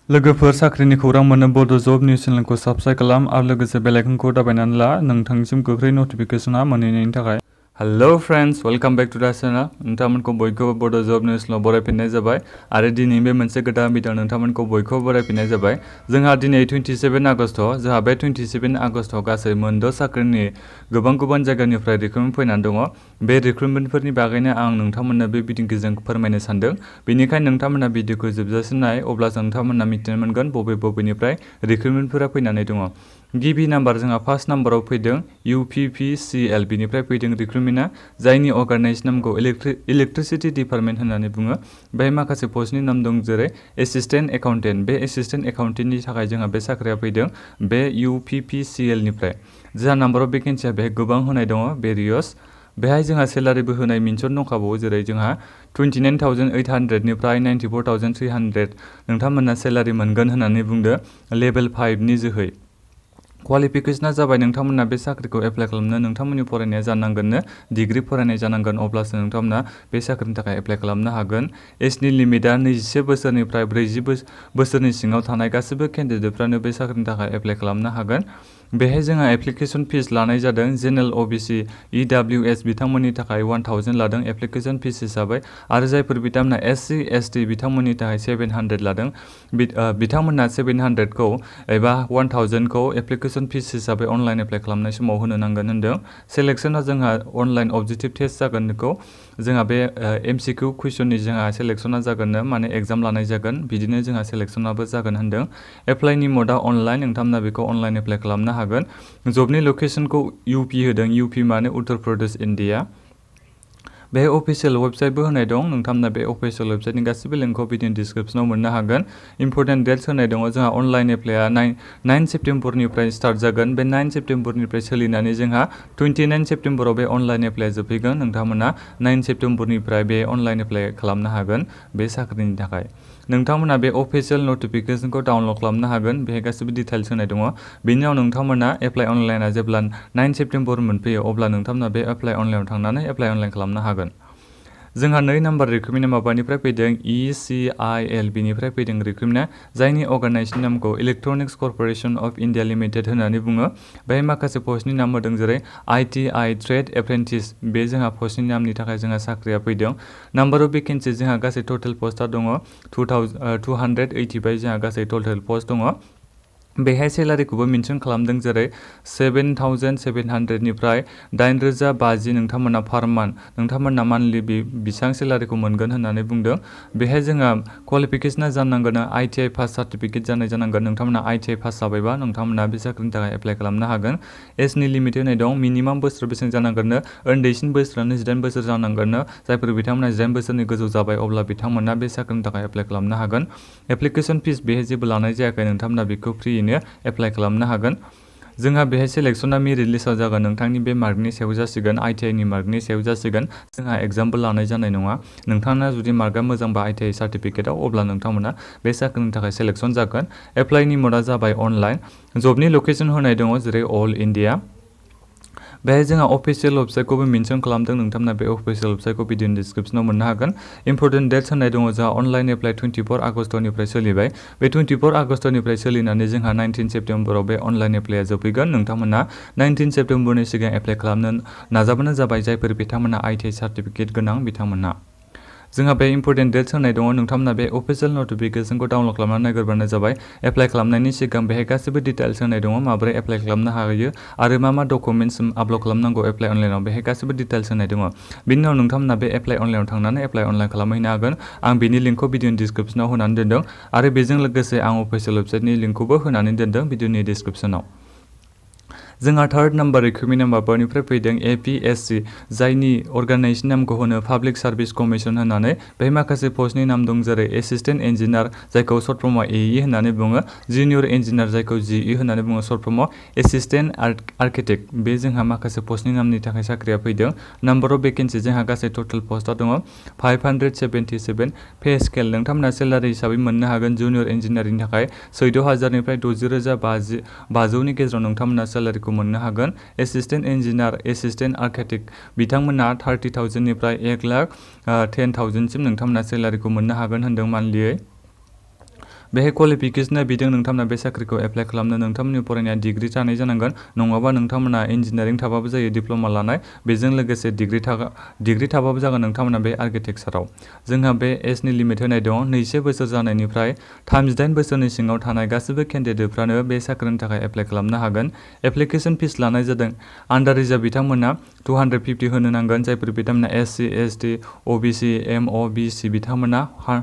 लोगोफोर साख्रिनि खौरां मोननो बड' जब निउस चेनेलखौ साबस्क्राइब खालाम आरो लोगोसे बेल आइकनखौ दाबायनानै ला नोंथांनिसिम गोख्रै नटिफिकेसना मोनहैनायनि थाखाय। Hello friends, welcome back to the channel. नोंथांमोनखौ बयखौबो बड' जब निउसनाव बरायफिननाय जाबाय आरो दिनै बे मोनसे गोदान भिडिअ नोंथांमोनखौ बयखौबो बरायफिननाय जाबाय। जोंहा दिनै 27 आगस्ट। जोंहा बे 27 आगस्टआव गासै मोनद' साख्रिनि गुबुन जायगानिफ्राय रिक्रुटमेन्ट फैनानै दङ। बे रिक्रुटमेन्टफोरनि बागैनो आं नोंथांमोननो बे भिडिअजों फोरमायनो सानदों। बेनिखायनो नोंथांमोना भिडिअखौ जोबजासिम नाय, अब्लासो नोंथांमोना मिथिनो मोनगोन बबेनिफ्राय रिक्रुटमेन्टफोरा फैनानै दङ। गिबि नाम्बार जोंहा फार्स्ट नाम्बाराव फैदों UPPCL, बिनिफ्राय फैदों रिक्रुटमेन्टआ, जायनि अर्गानाइजेशन नामखौ इलेक्ट्रिसिटी डिपार्टमेन्ट होननानै बुङो। बेहाय माखासे पस्टनि नाम दं, जेरै एसिस्टेन्ट एकाउन्टेन्ट। बे एसिस्टेन्ट एकाउन्टेन्टनि थाखाय जोंहा बे साख्रिया फैदों बे UPPCL निफ्राय। जोंहा नाम्बार अफ भेकेन्सिया बेहाय गोबां होनाय दङ, भेरियस। बेहाय जोंहा सेलारिबो होनाय मेनसन दंखाबावो, जेरै जोंहा 29,800 निफ्राय 94,300 नोंथांमोना सेलारि मोनगोन होननानै बुंदों लेभेल 5 नि जोहै। क्वालिफिकेशना जाबाय नोंथांमोना बे साख्रिखौ एप्लाइ खालामनो नोंथांमोननि फरायनाया जानांगोननो डिग्री फरायनाय जानांगोन, अब्लासो नोंथांमोना बे साख्रिनि थाखाय एप्लाइ खालामनो हागोन। एजनि लिमिटआ 21 बोसोरनिफ्राय 40 बोसोरनि सिङाव थानाय गासैबो केन्डिडेटफ्रानो बे साख्रिनि थाखाय एप्लाइ खालामनो हागोन। बेहाय जोंहा एप्लिकेशन फिस लानाय जादों। जेनेरेल OBC EWS बिथांमोननि थाखाय 1000 लादों एप्लिकेशन फिस हिसाबै, आरो जायफोर बिथांमोना SC ST बिथांमोननि थाखाय 700 लादों। बिथांमोना 700 खौ एबा 1000 खौ एप्लिकेशन फिस हिसाबै अनलाइन एप्लाइ खालामनाय समाव होनो नांगोन होनदों। सेलेक्शना जोंहा अनलाइन अबजेक्टिभ टेस्ट जागोन। जोंहा बे MCQ कुइसननि जोंहा सेलेक्शना जागोननो, माने एग्जाम लानाय जागोन, बिदिनो जोंहा सेलेक्शनाबो जागोन होनदों। एप्लाइनि मडआ अनलाइन, नोंथांमोना बेखौ अनलाइन एप्लाइ खालामनो हागोन। जबनि लकेशनखौ UP होदों, UP माने उत्तर प्रदेश, इन्डिया। बेहाय अफिसियेल वेबसाइटबो होनाय दं, नोंथांमोना बे अफिसियेल वेबसाइटनि गासैबो लिंकखौ भिडिअ डिस्क्रिप्शनाव मोननो हागोन। इम्पर्टेन्ट डेट्स होनाय दङ, जोंहा अनलाइन एप्लाइआ 9 सेप्टेम्बरनिफ्राय स्टार्ट जागोन। बे 9 सेप्टेम्बरनिफ्राय सोलिनानै जोंहा 29 सेप्टेम्बराव बे अनलाइन एप्लाइआ जोबहैगोन। नोंथांमोना 9 सेप्टेम्बरनिफ्राय बे अनलाइन एप्लाइ खालामनो हागोन बे साख्रिनि थाखाय। नोंथांमोना बे अफिसियेल नटिफिकेशनखौ डाउनलड खालामनो हागोन, बेहाय गासैबो डिटेल्स होनाय दङ। बेनि उनाव नोंथांमोना एप्लाइ अनलाइनआ जेब्ला 9 सेप्टेम्बर मोनफैयो, अब्ला नोंथांमोना बे एप्लाइ अनलाइनाव थांनानै एप्लाइ अनलाइन खालामनो हागोन। जोंहा 2 नाम्बार रिक्रुटमेन्टआ माबानिफ्राय फैदों ECIL, बिनिफ्राय फैदों रिक्रुटमेन्टआ, जायनि अर्गानाइजेशन नामखौ electronics corporation of India limited होननानै बुङो। बेहाय माखासे पस्टनि नाम होदों, जेरै ITI ट्रेड एप्रेन्टिस। बे जोंहा पस्टनि नामनि थाखाय जोंहा साख्रिया फैदों। नाम्बार अफ भेकेन्सि जोंहा गासै टटेल पस्टआ दङ 285 जोंहा गासै टटेल पस्ट दङ। बेहाय सेलारिखौबो मेनसन खालामदों, जेरै 7,700 निफ्राय 8,050 नोंथांमोना पार मान्थ, नोंथांमोना मान्थलि बेसेबां सेलारिखौ मोनगोन होननानै बुंदों। बेहाय जोंहा क्वालिफिकेशना जानांगोन ITI पास सार्टिफिकेट जानाय जानांगोन। नोंथांमोना ITI पास जाबायबा नोंथांमोना बे साख्रिनि थाखाय एप्लाइ खालामनो हागोन। एजनि लिमिट होनाय दं, मिनिमाम बोसोर बेसेबां जानांगोननो, उन्दैसिन बोसोरानो 18 बोसोर जानांगोननो। जायफोर बिथांमोना 18 बोसोरनि गोजौ जाबाय, अब्ला बिथांमोना बे साख्रिनि थाखाय एप्लाइ खालामनो हागोन। एप्लिकेशन फिस बेहाय जेबो लानाय जायाखै, नोंथांमोना बेखौ फ्रियैनो एप्लाइ खालामनो हागोन। जोंहा बेहाय सेलेक्शना मेरिट लिस्टआव जागोन, नोंथांनि बे मार्कनि सायाव जासिगोन, ITI नि मार्कनि सायाव जासिगोन। जोंहा एग्जामबो लानाय जानाय नङा। नोंथांना जुदि मार्कआ मोजांबा ITI सार्टिफिकेटआव, अब्ला नोंथांमोना बे साख्रिनि थाखाय सेलेक्शन जागोन। एप्लाइनि मडआ जाबाय अनलाइन। जबनि लकेशन होनाय दङ, जेरै अल इन्डिया। बेहाय जोंहा अफिसियेल वेबसाइटखौबो मेनसन खालामदों, नोंथांमोना बे अफिसियेल वेबसाइटखौ भिडिअ डिस्क्रिप्शनाव मोननो हागोन। इम्पर्टेन्ट डेट्स होनाय दङ, जोंहा अनलाइन एप्लाइ 24 आगस्टनिफ्राय सोलिबाय। बे 24 आगस्टनिफ्राय सोलिनानै जोंहा 19 सेप्टेम्बराव बे अनलाइन एप्लाइआ जोबहैगोन। नोंथांमोना 19 सेप्टेम्बरनि सिगां एप्लाइ खालामनो नाजाबानो जाबाय, जायफोर बिथांमोना ITI सार्टिफिकेट गोनां बिथांमोना। जोंहा बे इम्पर्टेन्ट डेट्स होनाय दङ, नोंथांमोना बे अफिसियेल नटिफिकेशनखौ डाउनलड खालामनानै नायग्रोबानो जाबाय। एप्लाइ खालामनायनि सिगां बेहाय गासैबो डिटेल्स होनाय दङ, माबोरै एप्लाइ खालामनो हायो आरो मा डकुमेन्ट्स आपल'ड खालामनांगौ एप्लाइ अनलाइनाव, बेहाय गासैबो डिटेल्स होनाय दङ। बिनि उनाव नोंथांमोना बे एप्लाइ अनलाइनाव थांनानै एप्लाइ अनलाइन खालामहैनो हागोन। आं बिनि लिंकखौ भिडिअ डिस्क्रिप्शनाव होनानै दोनदों, आरो बेजों लोगोसे आं अफिसियेल वेबसाइटनि लिंकखौबो होनानै दोनदों भिडिअनि डिस्क्रिप्शनाव। जोंहा थार्ड नाम्बार रिक्रुटमेन्टआ माबानिफ्राय फैदों APSC, जायनि अर्गानाइजेशन नामखौ होनो पाब्लिक सार्भिस कमिसन होननानै। बेहाय माखासे पस्टनि नाम दं, जेरै एसिस्टेन्ट इन्जिनियार, जायखौ सर्ट फर्मआव AE होननानै बुङो, जुनियर इन्जिनियार, जायखौ GE होननानै बुङो सर्ट फर्मआव, एसिस्टेन्ट आर्किटेक्ट। बे जोंहा माखासे पस्टनि नामनि थाखाय साख्रिया फैदों। नाम्बार अफ भेकेन्सि जोंहा गासै टटेल पस्टआ दङ 577। पे स्केल नोंथांमोना सेलारि हिसाबै मोननो हागोन, जुनियर इन्जिनियारनि थाखाय 14,000 निफ्राय 60,500 नि गेजेराव नोंथांमोना सेलारिखौ मोननो हागोन। एसिस्टेन्ट इन्जिनियार, एसिस्टेन्ट आर्किटेक्ट बिथांमोना 30,000 निफ्राय 1,10,000 सिम नोंथांमोना सेलारिखौ मोननो हागोन होनदों मान्थलियै। बेहाय क्वालिफिकेशना बिदों नोंथांमोना बे साख्रिखौ एप्लाइ खालामनो नोंथांमोननि फरायनाया डिग्री थानाय जानांगोन नङाबा नोंथांमोना इन्जिनियारिं थाबाबो जायो डिप्ल'मा लानाय बेजों लोगोसे डिग्री थाबाबो जागोन नोंथांमोना बे आर्किटेक्चाराव जोंहा बे एजनि लिमिट होनाय दं 22 बोसोर जानायनिफ्राय 38 बोसोरनि सिङाव थानाय गासैबो केन्डिडेटफ्रानो बे साख्रिनि थाखाय एप्लाइ खालामनो हागोन एप्लिकेशन फिस लानाय जादों आन्डार रिजार्भ बिथांमोना 250 होनो नांगोन जायफोर बिथांमोना SC ST OBC MOBC बिथांमोना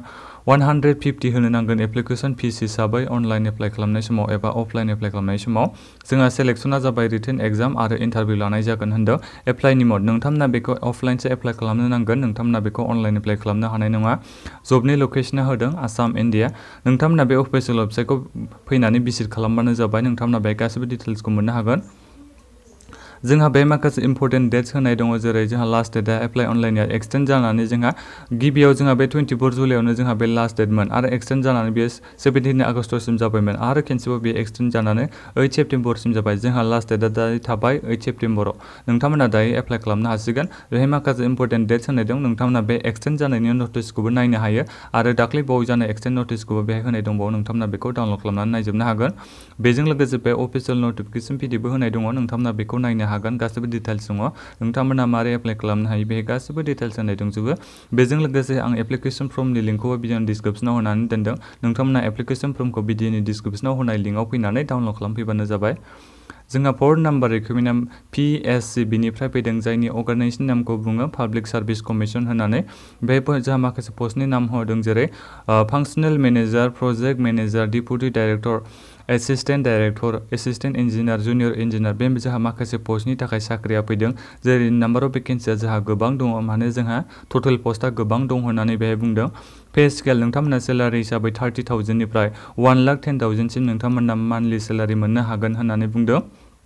150 होनो नांगोन एप्लिकेशन फिस हिसाबै अनलाइन एप्लाइ खालामनाय समाव एबा अफलाइन एप्लाइ खालामनाय समाव जोंहा सेलेक्शना जाबाय रिटेन एग्जाम आरो इन्टारभिउ लानाय जागोन होनदों एप्लाइनि मड नोंथांमोना बेखौ अफलाइनसो एप्लाइ खालामनो नांगोन नोंथांमोना बेखौ अनलाइन एप्लाइ खालामनो हानाय नङा जबनि लकेशना होदों आसाम इन्डिया नोंथांमोना बे अफिसियेल वेबसाइटखौ फैनानै भिजिट खालामबानो जाबाय नोंथांमोना बे गासैबो डिटेल्सखौ मोननो हागोन जोंहा बे माखासे इम्पोर्टेन्ट डेट्स होनाय दङ जेरै जोंहा लास्ट डेटआ एप्लाइ अनलाइनआ एक्सटेन्ड जानानै जोंहा गिबियाव जोंहा बे 24 जुलाइआवनो जोंहा बे लास्ट डेटमोन आरो एक्सटेन्ड जानानै बे 17 आगस्टसिम जाबायमोन आरो खेनसेबाव बे एक्सटेन्ड जानानै 8 सेप्टेम्बरसिम जाबाय जोंहा लास्ट डेटआ दायो थाबाय 8 सेप्टेम्बराव नोंथांमोना दायो एप्लाइ खालामनो हासिगोन बेहाय माखासे इम्पोर्टेन्ट डेट्स होनाय दं नोंथांमोना बे एक्सटेन्ड जानायनि नटिसखौबो नायनो हायो आरो दाख्लै बावै जानाय एक्सटेन्ड नटिसखौबो बेहाय होनाय दंबावो नोंथांमोना बेखौ डाउनलड खालामनानै नायजोबनो हागोन बेजों लोगोसे बे अफिसियेल नटिफिकेशन पिडिएफबो होनाय दङ नोंथांमोना बेखौ नायनो हागोन गासैबो डिटेल्स दङ नोंथांमोना मारै एप्लाइ खालामनो हायो बेहाय गासैबो डिटेल्स होनाय दंजोबो बेजों लोगोसे आं एप्लिकेशन फर्मनि लिंकखौबो भिडिअनि डिसक्रिप्शनाव होनानै दोनदों नोंथांमोना एप्लिकेशन फर्मखौ भिडिअनि डिसक्रिप्शनाव होनाय लिंकआव फैनानै डाउनलड खालामफैबानो जाबाय जोंहा 4 नाम्बार रिक्रुटमेन्ट PSC बिनिफ्राय फैदों जायनि अर्गानाइजेशन नामखौ बुङो पाब्लिक सार्भिस कमिसन होननानै बे जोंहा माखासे पस्टनि नाम होदों जेरै functional manager project manager deputy director assistant director assistant engineer junior engineer बे जोंहा माखासे पस्टनि थाखाय साख्रिया फैदों जेरै नाम्बार अफ भेकेन्सिया जोंहा गोबां दङ माने जोंहा टटेल पस्टआ गोबां दं होननानै बेहाय बुंदों पे स्केल नोंथांमोना सेलारि हिसाबै 30,000 निफ्राय 1,10,000 सिम नोंथांमोना मान्थलि सेलारि मोननो हागोन होननानै बुंदों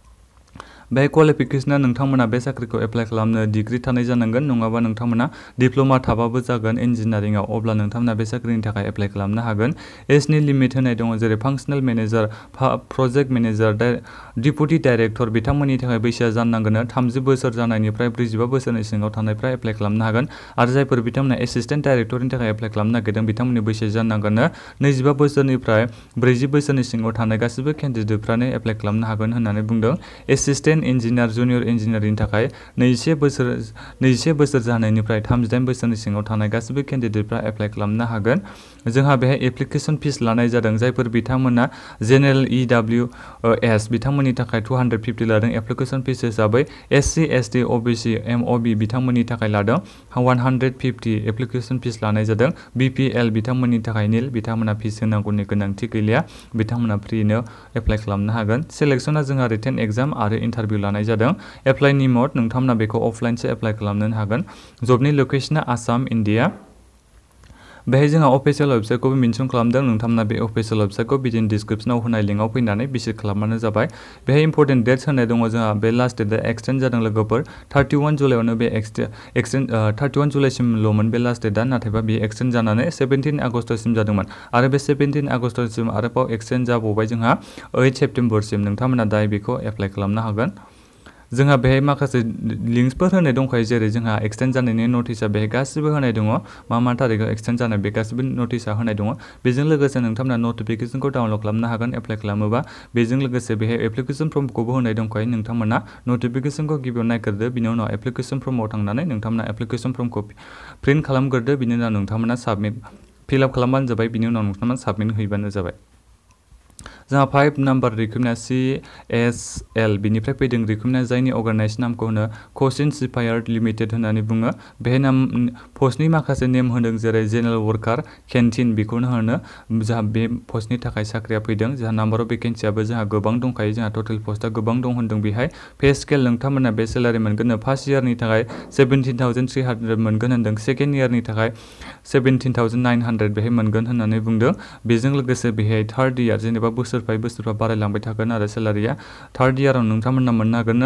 बे क्वालिफिकेशना नोंथांमोना बे साख्रिखौ एप्लाइ खालामनो डिग्री थानाय जानांगोन नङाबा नोंथांमोना डिप्ल'मा थाबाबो जागोन इन्जिनियारिंआव अब्ला नोंथांमोना बे साख्रिनि थाखाय एप्लाइ खालामनो हागोन एजनि लिमिट होनाय दङ जेरै functional manager project manager deputy director बिथांमोननि थाखाय बैसोआ जानांगोन 30 बोसोर जानायनिफ्राय 45 बोसोरनि सिङाव थानायफ्रा एप्लाइ खालामनो हागोन आरो जायफोर बिथांमोना एसिस्टेन्ट डाइरेक्टरनि थाखाय एप्लाइ खालामनो नागिरदों बिथांमोननि बैसोआ जानांगोन 25 बोसोरनिफ्राय 40 बोसोरनि सिङाव थानाय गासैबो केन्डिडेटफ्रानो एप्लाइ खालामनो हागोन होननानै बुंदों एसिस्टेन्ट इन्जिनियार जुनियर इन्जिनियारनि थाखाय 21 बोसोर जानायनिफ्राय 38 बोसोरनि सिङाव थानाय गासैबो केन्डिडेटफ्रा एप्लाइ खालामनो हागोन जोंहा बेहाय एप्लिकेशन फिस लानाय जादों जायफोर बिथांमोना जेनेरेल EWS बिथांमोननि थाखाय 250 लादों एप्लिकेशन फिस हिसाबै SC ST OBC MOB बिथांमोननि थाखाय लादों 150 एप्लिकेशन फिस लानाय जादों BPL बिथांमोननि थाखाय निल बिथांमोना फिस होनांगौनि गोनांथि गैलिया बिथांमोना फ्रिनो एप्लाइ खालामनो हागोन सेलेक्शना जोंहा रिटेन एग्जाम आरो इन्टारभिउ लानाय जादों एप्लाइनि मड नोंथांमोना बेखौ अफलाइनसो एप्लाइ खालामनो हागोन जबनि लकेशना आसाम इन्डिया बेहाय जोंहा अफिसियेल वेबसाइटखौबो मेनसन खालामदों नोंथांमोना बे अफिसियेल वेबसाइटखौ भिडिअनि डिसक्रिप्शनाव होनाय लिंकआव फैनानै भिजिट खालामबानो जाबाय बेहाय इम्पोर्टेन्ट डेट्स होनाय दङ जोंहा बे लास्ट डेटआ एक्सटेन्ड जादों लोगोफोर 31 जुलाइआवनो बे 31 जुलाइसिमल'मोन बे लास्ट डेटआ नाथायबा बेयो एक्सटेन्ड जानानै 17 आगस्टसिम जादोंमोन आरो बे 17 आगस्टसिम आरोबाव एक्सटेन्ड जाबावबाय जोंहा 8 सेप्टेम्बरसिम नोंथांमोना दायो बेखौ एप्लाइ खालामनो हागोन जोंहा बेहाय माखासे लिंक्सफोर होनाय दंखायो जेरै जोंहा एक्सटेन्ड जानायनि नटिसआ बेहाय गासिबो होनाय दङ मा थारिखआव एक्सटेन्ड जानाय बे गासिबो नटिसआ होनाय दङ बेजों लोगोसे नोंथांमोना नटिफिकेशनखौ डाउनलड खालामनो हागोन एप्लाइ खालामोबा बेजों लोगोसे बेहाय एप्लिकेशन फर्मखौबो होनाय दंखायो नोंथांमोना नटिफिकेशनखौ गिबियाव नायग्रोदो बिनि उनाव एप्लिकेशन फर्माव थांनानै नोंथांमोना एप्लिकेशन फर्मखौ प्रिन्ट खालामग्रोदो बिनि उनाव नोंथांमोना फिलआप खालामबानो जाबाय बिनि उनाव नोंथांमोना साबमिट होबानो जाबाय जोंहा 5 नाम्बार रिक्रुटमेन्ट CSL बिनिफ्राय फैदों रिक्रुटमेन्ट जायनि अर्गानाइजेशन नामखौ होनो कचिं सिपायार लिमिटेड होननानै बुङो बेहाय पस्टनि माखासे नेम होदों जेरै जेनेरेल वर्कार केन्टिन बेखौनो होनो जोंहा बे पस्टनि थाखाय साख्रिया फैदों जोंहा नाम्बार अफ भेकेन्सियाबो जोंहा गोबां दंखायो जोंहा टटेल पस्टआ गोबां दं होनदों बेहाय पे स्केल नोंथांमोना बे सेलारि मोनगोन फार्स्ट इयारनि थाखाय 17,300 मोनगोन होनदों सेकेन्ड इयारनि थाखाय 17,900 बेहाय मोनगोन होननानै बुंदों बेजों लोगोसे बेहाय थार्ड इयार जेनेबा बोसोर बोसोरफा बारायलांबाय थागोन आरो सेलारिया थार्ड इयाराव नोंथांमोना मोननो हागोन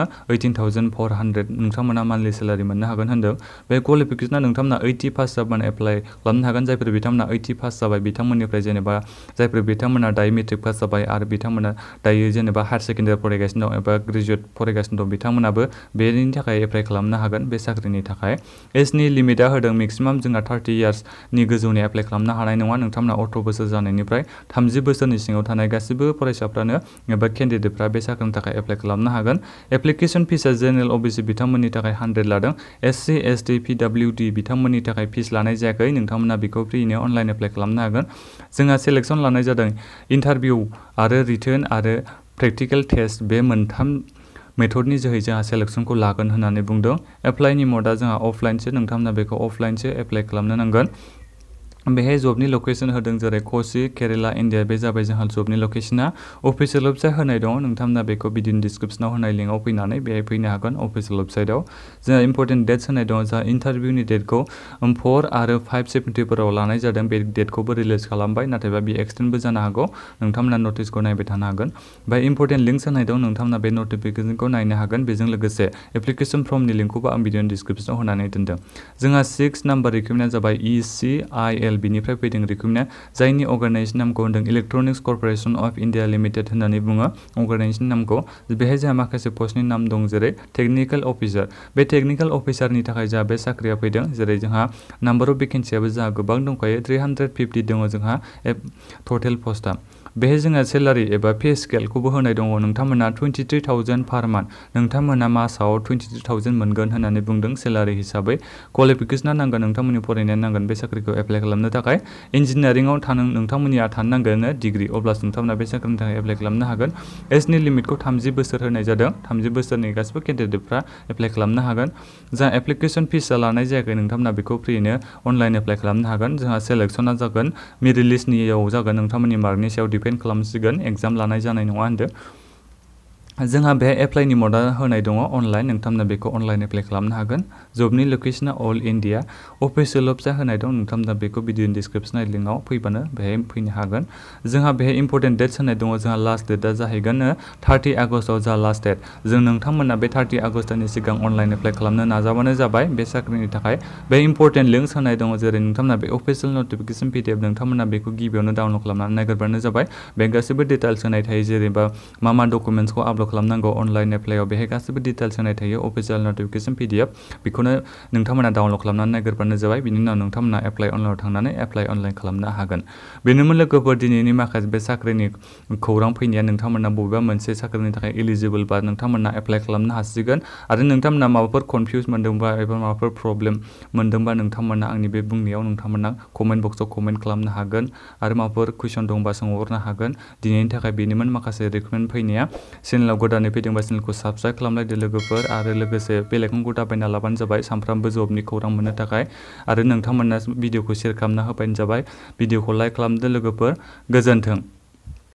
18,400 नोंथांमोना मान्थलि सेलारि मोननो हागोन होनदों बे क्वालिफिकेसना नोंथांमोना 80 पास जाबानो एप्लाइ खालामनो हागोन जायफोर बिथांमोना 80 पास जाबाय बिथांमोननिफ्राय जेनेबा जायफोर बिथांमोना दायो मेट्रिक पास जाबाय आरो बिथांमोना दायो जेनेबा हायार सेकेन्डारि फरायगासिनो दं एबा ग्रेजुवेट फरायगासिनो दं बिथांमोनाबो बेनि थाखाय एप्लाइ खालामनो हागोन बे साख्रिनि थाखाय एजनि लिमिटआ होदों मेक्सिमाम जोंहा 30 इयार्सनि गोजौनि एप्लाइ खालामनो हानाय नङा नोंथांमोना 18 बोसोर जानायनिफ्राय 30 बोसोरनि सिङाव थानाय गासिबो फरायसाफ्रानो एबा केन्डिडेटफ्रा बे साख्रिनि थाखाय एप्लाइ खालामनो हागोन एप्लिकेसन फिसआ जेनेरेल अबिसि बिथांमोननि थाखाय 100 लादों एससि एसटि पिडब्लिउडि बिथांमोननि थाखाय फिस लानाय जायाखै नोंथांमोना बेखौ फ्रियैनो अनलाइन एप्लाइ खालामनो हागोन जोंहा सेलेक्सन लानाय जादों इन्टारभिउ आरो रिटन आरो प्रेक्टिकेल टेस्ट बे मोनथाम मेथडनि जोहै जोंहा सेलेक्सनखौ लागोन होननानै बुंदों एप्लाइनि मडआ जोंहा अफलाइनसो नोंथांमोना बेखौ अफलाइनसो एप्लाइ खालामनो नांगोन बेहाय जबनि लकेसन होदों जेरै कोचि केरेला इन्डिया बे जाबाय जोंहा जबनि लकेसना अफिसियेल वेबसाइट होनाय दङ नोंथांमोना बेखौ भिडिअनि डिसक्रिपसनाव होनाय लिंकआव फैनानै बेहाय फैनो हागोन अफिसियेल वेबसाइटआव जोंहा इम्परटेन्ट डेट्स होनाय दङ जोंहा इन्टारभिउनि डेटखौ 4 आरो 5 सेप्टेम्बराव लानाय जादों बे डेटखौबो रिलिज खालामबाय नाथायबा बे एक्सटेन्डबो जानो हागौ नोंथांमोना नटिसखौ नायबाय थानो हागोन ओमफ्राय इम्परटेन्ट लिंक्स होनाय दं नोंथांमोना बे नटिफिकेसनखौ नायनो हागोन बेजों लोगोसे एप्लिकेसन फर्मनि लिंकखौबो आं भिडिअनि डिसक्रिपसनाव होनानै दोनदों जोंहा 6 नाम्बार रिक्रुटमेन्टआ जाबाय ECIL बिनिफ्राय फैदों रिक्रुटमेन्ट जायनि अर्गानाइजेसन नामखौ होनदों electronics corporation of India limited होननानै बुङो अर्गानाइजेसन नामखौ बेहाय जोंहा माखासे पस्टनि नाम दं जेरै टेकनिकेल अफिसार बे टेकनिकेल अफिसारनि थाखाय जोंहा बे साख्रिया फैदों जेरै जोंहा नाम्बार अफ भेकेन्सियाबो जोंहा गोबां दंखायो 350 दङ जोंहा टटेल पस्टआ बेहाय जोंहा सेलारि एबा पे स्केलखौबो होनाय दङ नोंथांमोना 23,000 पार मान्थ नोंथांमोना मासाव 23,000 मोनगोन होननानै बुंदों सेलारि हिसाबै क्वालिफिकेसना नांगोन नोंथांमोननि फरायनाया नांगोन बे साख्रिखौ एप्लाइ खालामनो थाखाय इन्जिनियारिंआव नोंथांमोननिया थानो नांगोन डिग्री अब्लासो नोंथांमोना बे साख्रिनि थाखाय एप्लाइ खालामनो हागोन एजनि लिमिटखौ 30 बोसोर होनाय जादों 30 बोसोरनि गासिबो केन्डिडेटफ्रा एप्लाइ खालामनो हागोन जोंहा एप्लिकेसन फिसआ लानाय जायाखै नोंथांमोना बेखौ फ्रियैनो अनलाइन एप्लाइ खालामनो हागोन जोंहा सेलेक्सना जागोन मेरिट लिस्टनियाव जागोन नोंथांमोननि मार्कनि सायाव डिपेन्ड खालामसिगोन एग्जाम लानाय जानाय नङा होनदों जोंहा बे एप्लाइनि मडआ होनाय दङ अनलाइन नोंथांमोना बेखौ अनलाइन एप्लाइ खालामनो हागोन जबनि लकेसना अल इन्डिया अफिसियेल वेबसाइट होनाय दं नोंथांमोना बेखौ भिडिअनि डिसक्रिपसन लिंकआव फैबानो बेहाय फैनो हागोन जोंहा बेहाय इम्परटेन्ट डेट्स होनाय दङ जोंहा लास्ट डेटआ जाहैगोन 30 आगस्टआव जोंहा लास्ट डेट जों नोंथांमोना बे 30 आगस्टनि सिगां अनलाइन एप्लाइ खालामनो नाजाबानो जाबाय बे साख्रिनि थाखाय बे इम्परटेन्ट लिंक्स होनाय दङ जेरै नोंथांमोना बे अफिसियेल नटिफिकेसन PDF नोंथांमोना बेखौ गिबियावनो डाउनलड खालामनानै नागिरबानो जाबाय बे गासैबो डिटेल्स होनाय थायो जेनेबा मा डकुमेन्ट्सखौ आपलड खालामनांगौ अनलाइन एप्लाइआव बेहाय गासैबो डिटेल्स होनाय थायो अफिसियेल नटिफिकेसन PDF बेखौनो नोंथांमोना डाउनलड खालामनानै नागिरबानो जाबाय बिनि उनाव नोंथांमोना एप्लाइ अनलाइनाव थांनानै एप्लाइ अनलाइन खालामनो हागोन बेनोमोन लोगोफोर दिनैनि माखासे बे साख्रिनि खौरां फैनाया नोंथांमोना बबेबा मोनसे साख्रिनि थाखाय एलिजिबल बा नोंथांमोना एप्लाइ खालामनो हासिगोन आरो नोंथांमोना माबाफोर कनफिउज मोनदोंबा एबा माबाफोर प्रब्लेम मोनदोंबा नोंथांमोना आंनि बे बुंनायाव नोंथांमोना कमेन्ट बक्सआव कमेन्ट खालामनो हागोन आरो माबाफोर कुइसन दंबा सोंहरनो हागोन दिनैनि थाखाय बेनोमोन माखासे रिक्रुटमेन्ट फैनाया चेनेलाव गोदानै फैदोंबा चेनेलखौ साबस्क्राइब खालामलायदो लोगोफोर आरो लोगोसे बेल आइकनखौ दाबायना लाबानो जाबाय सानफ्रामबो जबनि खौरां मोननो थाखाय आरो नोंथांमोना भिडिअखौ शेयार खालामना होबानो जाबाय भिडिअखौ लाइक खालामदो लोगोफोर गोजोन्थों।